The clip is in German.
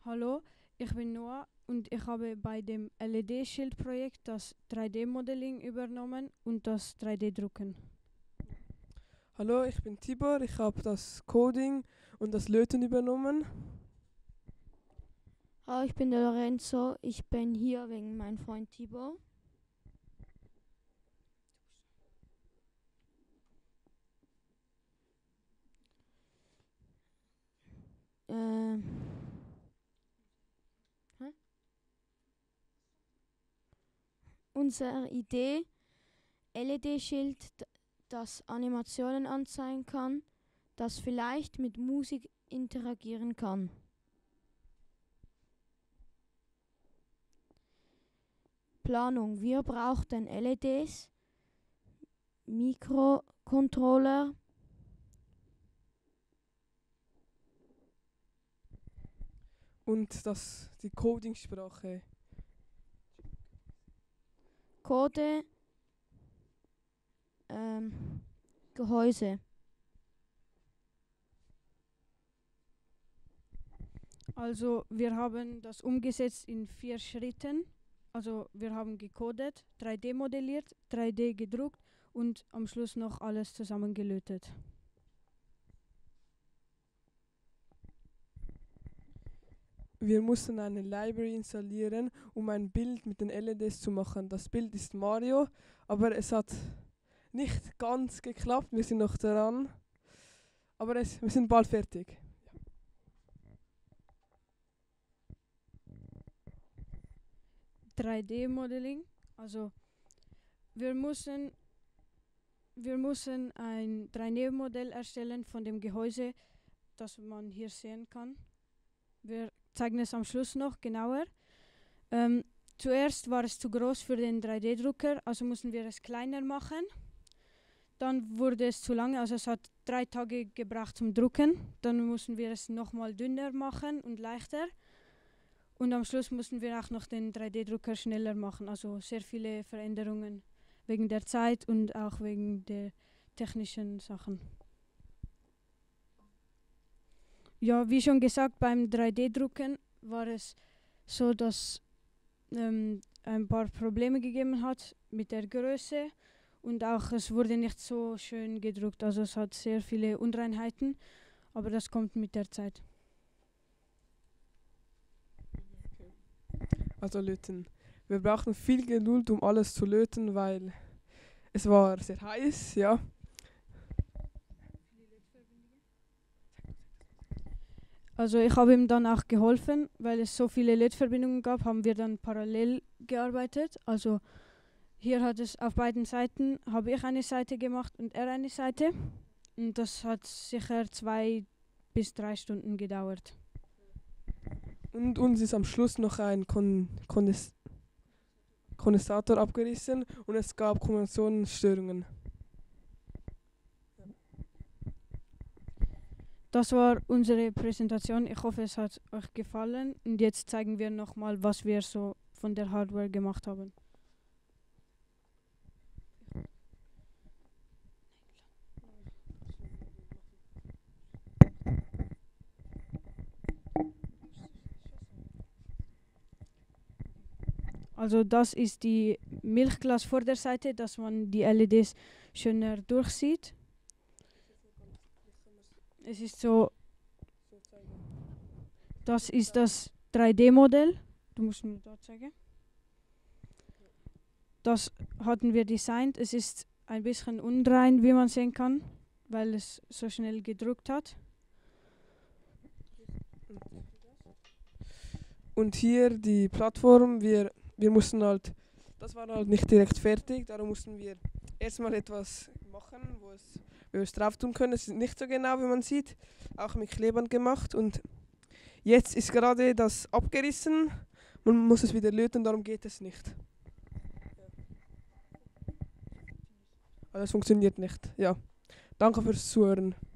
Hallo, ich bin Noah und ich habe bei dem LED-Schild-Projekt das 3D-Modeling übernommen und das 3D-Drucken. Hallo, ich bin Tibor, ich habe das Coding und das Löten übernommen. Hallo, ich bin der Lorenzo. Ich bin hier wegen meinem Freund Tibor. Ähm. Unsere Idee, LED-Schild, das Animationen anzeigen kann, das vielleicht mit Musik interagieren kann. Planung. Wir brauchten LEDs, Mikrocontroller, Und die Codingsprache. Code, Gehäuse. Also wir haben das umgesetzt in 4 Schritten. Also wir haben gecodet, 3D modelliert, 3D gedruckt und am Schluss noch alles zusammengelötet. Wir mussten eine Library installieren, um ein Bild mit den LEDs zu machen. Das Bild ist Mario, aber es hat nicht ganz geklappt. Wir sind noch dran, aber wir sind bald fertig. 3D-Modeling, also wir mussten ein 3D-Modell erstellen von dem Gehäuse, das man hier sehen kann. Wir zeigen es am Schluss noch genauer. Zuerst war es zu groß für den 3D-Drucker, also mussten wir es kleiner machen. Dann wurde es zu lange, also es hat 3 Tage gebraucht zum Drucken. Dann mussten wir es nochmal dünner machen und leichter. Und am Schluss mussten wir auch noch den 3D-Drucker schneller machen, also sehr viele Veränderungen wegen der Zeit und auch wegen der technischen Sachen. Ja, wie schon gesagt, beim 3D-Drucken war es so, dass ein paar Probleme gegeben hat mit der Größe und auch es wurde nicht so schön gedruckt, also es hat sehr viele Unreinheiten, aber das kommt mit der Zeit. Also löten. Wir brauchten viel Geduld, um alles zu löten, weil es war sehr heiß, ja. Also ich habe ihm dann auch geholfen, weil es so viele LED-Verbindungen gab, haben wir dann parallel gearbeitet. Also hier hat es auf beiden Seiten, habe ich eine Seite gemacht und er eine Seite. Und das hat sicher 2 bis 3 Stunden gedauert. Und uns ist am Schluss noch ein Kondensator abgerissen und es gab Kondensationsstörungen. Das war unsere Präsentation. Ich hoffe, es hat euch gefallen. Und jetzt zeigen wir nochmal, was wir so von der Hardware gemacht haben. Also das ist die Milchglasvorderseite, dass man die LEDs schöner durchsieht. Es ist so, das ist das 3D-Modell. Du musst mir da zeigen. Das hatten wir designt. Es ist ein bisschen unrein, wie man sehen kann, weil es so schnell gedruckt hat. Und hier die Plattform, wir mussten halt, das war halt nicht direkt fertig, darum mussten wir erstmal etwas machen, wo wir es drauf tun können. Es ist nicht so genau, wie man sieht, auch mit Klebern gemacht und jetzt ist gerade das abgerissen, man muss es wieder löten, darum geht es nicht. Also es funktioniert nicht, ja. Danke fürs Zuhören.